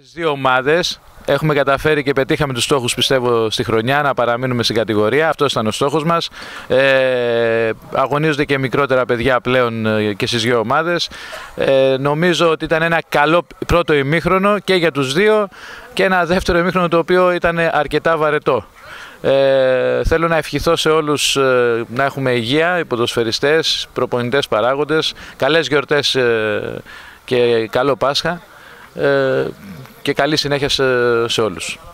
Στις δύο ομάδες έχουμε καταφέρει και πετύχαμε τους στόχους, πιστεύω, στη χρονιά, να παραμείνουμε στην κατηγορία. Αυτό ήταν ο στόχος μας. Αγωνίζονται και μικρότερα παιδιά πλέον και στις δύο ομάδες. Νομίζω ότι ήταν ένα καλό πρώτο ημίχρονο και για τους δύο και ένα δεύτερο ημίχρονο το οποίο ήταν αρκετά βαρετό. Θέλω να ευχηθώ σε όλους να έχουμε υγεία, οι ποδοσφαιριστές, προπονητές, παράγοντες, καλές γιορτές και καλό Πάσχα και καλή συνέχεια σε όλους.